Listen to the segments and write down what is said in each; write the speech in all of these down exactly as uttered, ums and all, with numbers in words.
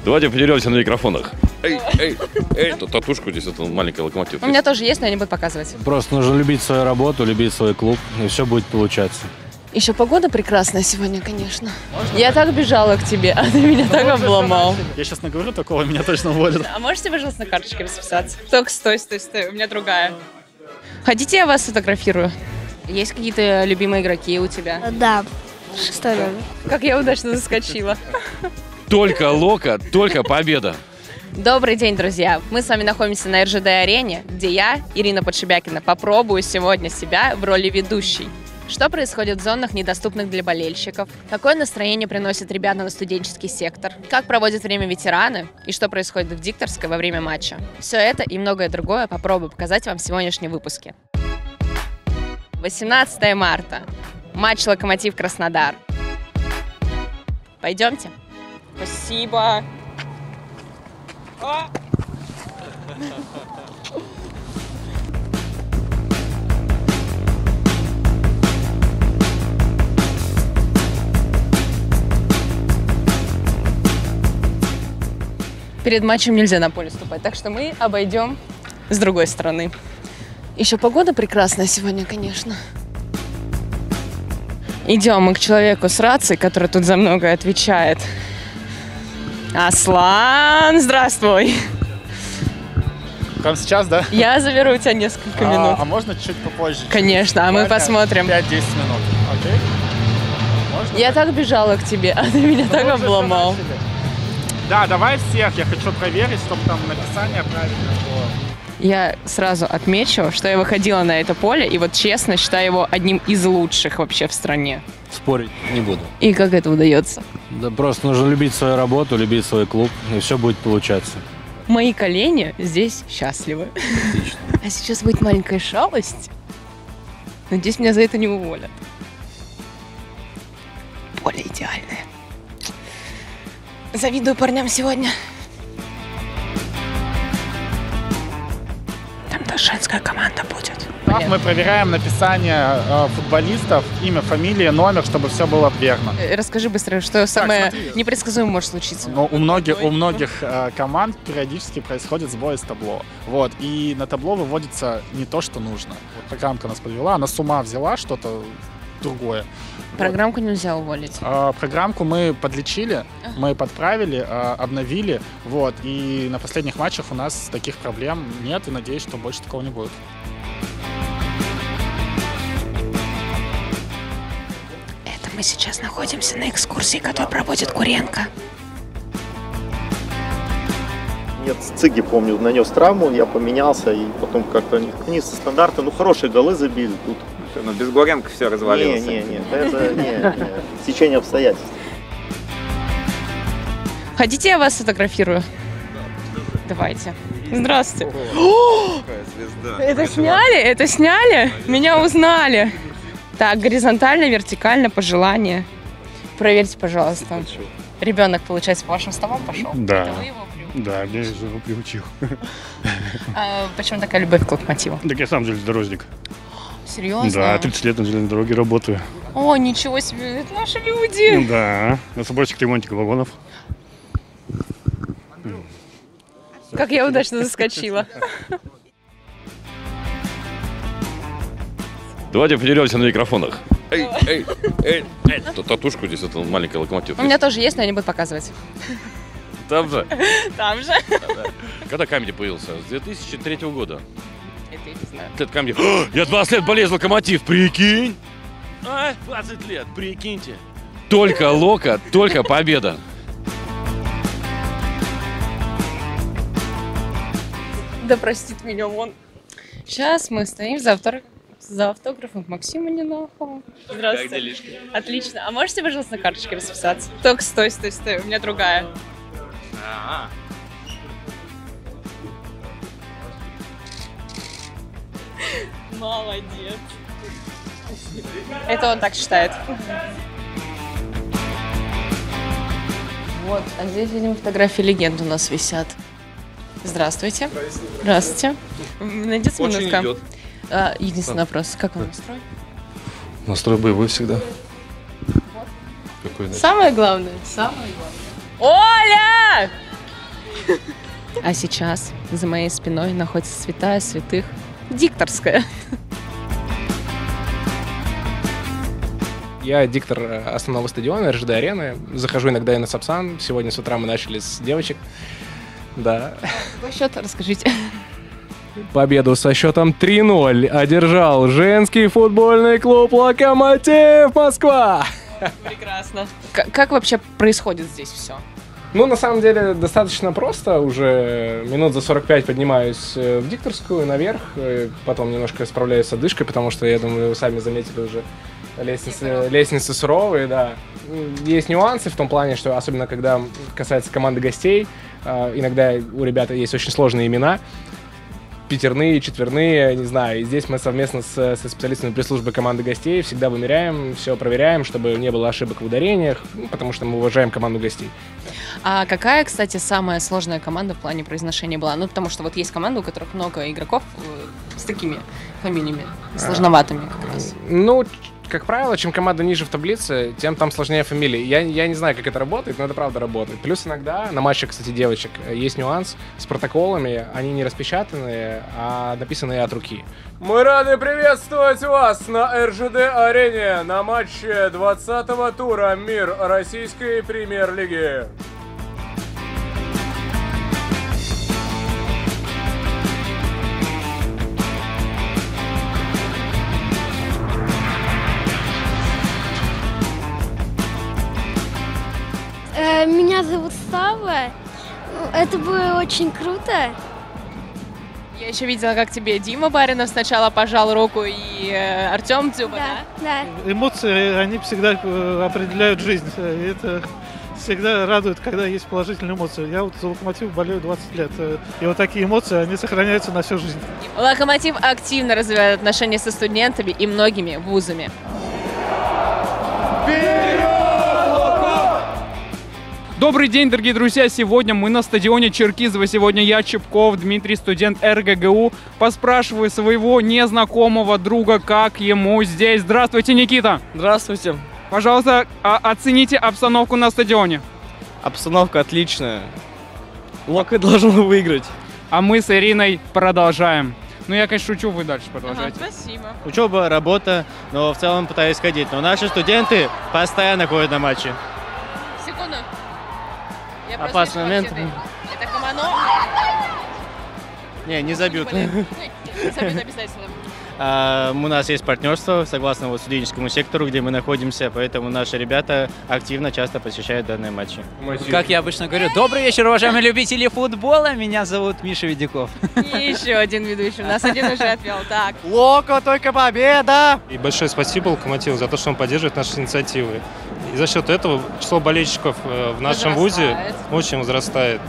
Давайте подеремся на микрофонах. Эй, эй, эй, тут татушку здесь, это маленький локомотив. У меня тоже есть, но я не буду показывать. Просто нужно любить свою работу, любить свой клуб, и все будет получаться. Еще погода прекрасная сегодня, конечно. Можно я так бежала к тебе, а ты меня так обломал. Я сейчас наговорю такого, меня точно уволят. А можете, пожалуйста, на карточке расписаться? Только стой, стой, стой, у меня другая. Хотите, я вас сфотографирую? Есть какие-то любимые игроки у тебя? Да, шестой номер. Как я удачно заскочила. Только лока, только победа. Добрый день, друзья! Мы с вами находимся на эр жэ дэ-арене, где я, Ирина Подшибякина, попробую сегодня себя в роли ведущей. Что происходит в зонах, недоступных для болельщиков? Какое настроение приносят ребята на студенческий сектор? Как проводят время ветераны? И что происходит в Дикторской во время матча? Все это и многое другое попробую показать вам в сегодняшнем выпуске. восемнадцатое марта. Матч Локомотив-Краснодар. Пойдемте. Спасибо. А! Перед матчем нельзя на поле ступать, так что мы обойдем с другой стороны. Еще погода прекрасная сегодня, конечно. Идем мы к человеку с рацией, который тут за многое отвечает. Аслан, здравствуй! Прямо сейчас, да? Я заберу у тебя несколько а, минут. А можно чуть попозже? Конечно, а мы посмотрим. пять-десять минут, окей? Можно? Я так бежала к тебе, а ты меня так обломал. Да, давай всех, я хочу проверить, чтобы там написание правильно было. Я сразу отмечу, что я выходила на это поле, и вот честно считаю его одним из лучших вообще в стране. Спорить не буду. И как это удается? Да просто нужно любить свою работу, любить свой клуб, и все будет получаться. Мои колени здесь счастливы. Отлично. А сейчас будет маленькая шалость. Надеюсь, меня за это не уволят. Поле идеальное. Завидую парням сегодня. Там даже женская команда будет. Так, мы проверяем написание э, футболистов, имя, фамилия, номер, чтобы все было верно. Расскажи быстро, что самое смотри. непредсказуемое может случиться. Но у многих, у многих э, команд периодически происходит сбой с табло. Вот, и на табло выводится не то, что нужно. Вот программка нас подвела, она с ума взяла что-то другое. Программку вот. Нельзя уволить. А, программку мы подлечили, ага. мы подправили, а, обновили, вот, и на последних матчах у нас таких проблем нет, и надеюсь, что больше такого не будет. Это мы сейчас находимся на экскурсии, которую проводит Куренко. Нет, Цыги, помню, нанес травму, я поменялся, и потом как-то они со стандарта, ну, хорошие голы забили тут. Но без Горенко все развалилось. Не, не, не, это не, не, течение обстоятельств. Хотите, я вас сфотографирую? Давайте. Здравствуйте. О, какая звезда. Это сняли? Это сняли? Меня узнали. Так, горизонтально, вертикально, по желанию. Проверьте, пожалуйста. Ребенок, получается, по вашим стопам пошел? Да. Это вы его приучили? Да, я же его приучил. А почему такая любовь к локомотиву? Так я сам железнодорожник. Серьезно? Да, тридцать лет на железной дороге работаю. О, ничего себе, это наши люди. Да, на соборщик ремонтика вагонов. Как я удачно заскочила. Давайте подеремся на микрофонах. Эй, эй, эй, эй, тут татушку здесь, это маленький локомотив. У меня тоже есть, но я не буду показывать. Там же. Там же. Когда Камеди появился? С две тысячи третьего года. Это я не знаю. Лет Камеди. О, я двадцать лет болею за Локомотив, прикинь? А, двадцать лет, прикиньте. Только лока, только победа. Да простит меня он. Сейчас мы стоим за, автор... за автографом Максима Нинахова. Здравствуйте. Как делишки? Отлично. А можете, пожалуйста, на карточке расписаться? Только стой, стой, стой. У меня другая. А-а-а. Молодец. Это он так считает. Вот, а здесь, видимо, фотографии легенд у нас висят. Здравствуйте. Здравствуйте. Найдется минутка? идет. А, единственный вопрос. Как вам настрой? Настрой боевой всегда. Какой, самое главное. Самое главное. Оля! А сейчас за моей спиной находится святая святых дикторская. Я диктор основного стадиона эр жэ дэ-арены. Захожу иногда и на Сапсан. Сегодня с утра мы начали с девочек. Да. Какой счет, расскажите. Победу со счетом три ноль одержал женский футбольный клуб «Локомотив Москва». Прекрасно. К- как вообще происходит здесь все? Ну, на самом деле, достаточно просто. Уже минут за сорок пять поднимаюсь в дикторскую, наверх. Потом немножко справляюсь с одышкой, потому что, я думаю, вы сами заметили уже, лестницы, лестницы суровые, да. Есть нюансы в том плане, что особенно когда касается команды гостей, иногда у ребят есть очень сложные имена. Пятерные, четверные, не знаю. И здесь мы совместно с, со специалистами пресс-службы команды гостей всегда вымеряем, все проверяем, чтобы не было ошибок в ударениях, ну, потому что мы уважаем команду гостей. А какая, кстати, самая сложная команда в плане произношения была? Ну, потому что вот есть команды, у которых много игроков э, с такими фамилиями, сложноватыми как раз. Ну, как правило, чем команда ниже в таблице, тем там сложнее фамилии. Я, я не знаю, как это работает, но это правда работает. Плюс иногда на матчах, кстати, девочек есть нюанс с протоколами. Они не распечатанные, а написанные от руки. Мы рады приветствовать вас на эр жэ дэ-арене на матче двадцатого тура «Мир Российской премьер-лиги». Меня зовут Сава. Это было очень круто. Я еще видела, как тебе Дима Баринов сначала пожал руку и э, Артем Дзюба, да? Да. Эмоции, они всегда определяют жизнь. И это всегда радует, когда есть положительные эмоции. Я вот за «Локомотив» болею двадцать лет. И вот такие эмоции, они сохраняются на всю жизнь. «Локомотив» активно развивает отношения со студентами и многими вузами. Добрый день, дорогие друзья! Сегодня мы на стадионе Черкизово. Сегодня я, Чепков Дмитрий, студент эр гэ гэ у. Поспрашиваю своего незнакомого друга, как ему здесь. Здравствуйте, Никита! Здравствуйте! Пожалуйста, оцените обстановку на стадионе. Обстановка отличная. Лока должен выиграть. А мы с Ириной продолжаем. Ну, я, конечно, шучу, вы дальше продолжайте. Ага, спасибо. Учеба, работа, но в целом пытаюсь ходить. Но наши студенты постоянно ходят на матчи. Секунду. Я Опасный момент. Это Камано? Не, не забьют. Не забьют обязательно. А, у нас есть партнерство, согласно вот студенческому сектору, где мы находимся, поэтому наши ребята активно часто посещают данные матчи. Как я обычно говорю, добрый вечер, уважаемые любители футбола, меня зовут Миша Ведяков. И еще один ведущий, у нас один уже отвел, так. Локо, только победа! И большое спасибо «Локомотиву» за то, что он поддерживает наши инициативы. И за счет этого число болельщиков в нашем вузе очень возрастает.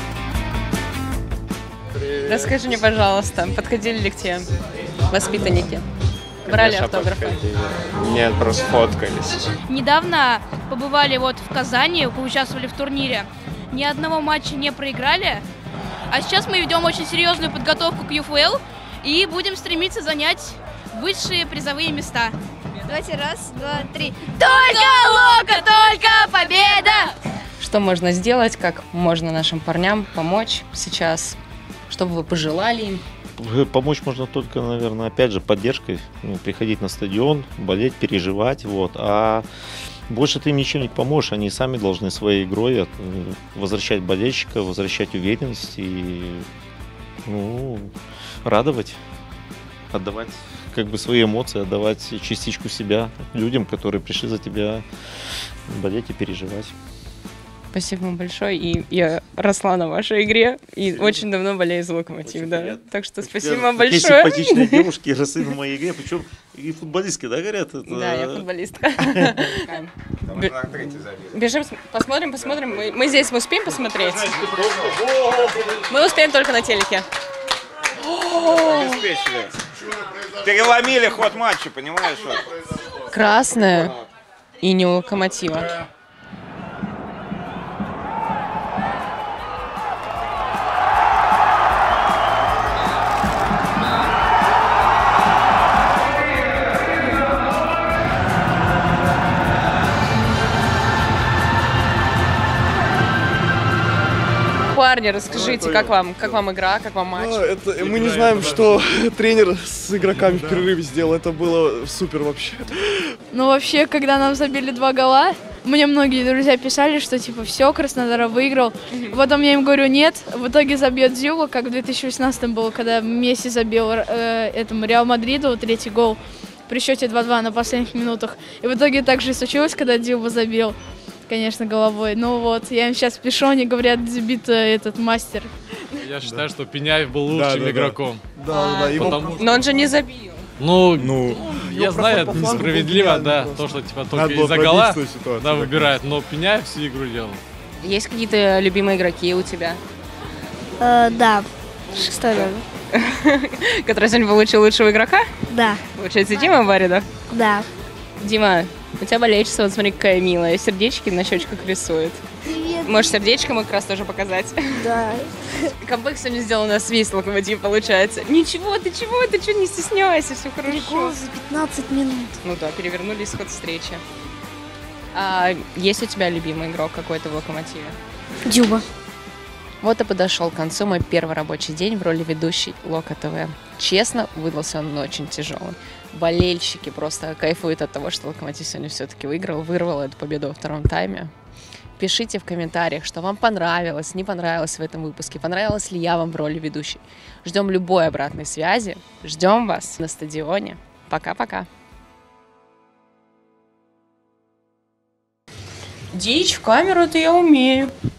Расскажи мне, пожалуйста, подходили ли к тебе воспитанники? Брали автографы? Нет, просто фоткались. Недавно побывали вот в Казани, поучаствовали в турнире. Ни одного матча не проиграли. А сейчас мы ведем очень серьезную подготовку к ю эф эл и будем стремиться занять высшие призовые места. Давайте раз, два, три. Только Лока, только победа! Что можно сделать, как можно нашим парням помочь сейчас? Что бы вы пожелали им? Помочь можно только, наверное, опять же, поддержкой. Ну, приходить на стадион, болеть, переживать. Вот. А больше ты им ничем не поможешь. Они сами должны своей игрой возвращать болельщика, возвращать уверенность и ну, радовать, отдавать как бы свои эмоции, отдавать частичку себя людям, которые пришли за тебя болеть и переживать. Спасибо вам большое. И я росла на вашей игре и очень давно болею за «Локомотив». Да. Приятно. Так что спасибо вам большое. Такие симпатичные девушки росли на моей игре, причем и футболистки, да, говорят? Это... Да, я футболистка. Бежим, посмотрим, посмотрим. Мы, мы здесь, мы успеем посмотреть? Мы успеем только на телеке. Обеспечили. Переломили ход матча, понимаешь? Красная и не у «Локомотива». парни, расскажите, как вам, как вам игра, как вам матч? А, это, мы не знаем, что тренер с игроками в перерыве сделал. Это было супер вообще. Ну, вообще, когда нам забили два гола, мне многие друзья писали, что типа все, Краснодар выиграл. Потом я им говорю, нет, в итоге забьет Дзюба, как в две тысячи восемнадцатом было, когда Месси забил э, этому Реал Мадриду третий гол при счете два-два на последних минутах. И в итоге так же и случилось, когда Дзюба забил, конечно, головой. Ну вот, я им сейчас пишу, они говорят, Дзюбит этот мастер. Я считаю, что Пеняев был лучшим Да, да, игроком. Да, да, да. Его... Потому... Но он же не забил. Ну, ну я знаю, это несправедливо, да, то, что типа только из-за гола да, выбирают, но Пеняев всю игру делал. Есть какие-то любимые игроки у тебя? Э, да, шестой номер. Который сегодня получил лучшего игрока? Да. Получается, Дима Баринов? Да. Дима, у тебя болельщица, вот смотри, какая милая, сердечки на щечках рисует. Привет. Можешь сердечко мы как раз тоже показать? Да. Камбэк сегодня сделал у нас весь Локомотив, получается. Ничего, ты чего, ты что, не стесняйся, все хорошо. За пятнадцать минут. Ну да, перевернули исход встречи. А есть у тебя любимый игрок какой-то в Локомотиве? Дзюба. Вот и подошел к концу мой первый рабочий день в роли ведущей Лока ТВ. Честно, выдался он очень тяжелый. Болельщики просто кайфуют от того, что Локомотив сегодня все-таки выиграл, вырвал эту победу во втором тайме. Пишите в комментариях, что вам понравилось, не понравилось в этом выпуске, понравилась ли я вам в роли ведущей. Ждем любой обратной связи, ждем вас на стадионе. Пока-пока. Дичь в камеру-то я умею.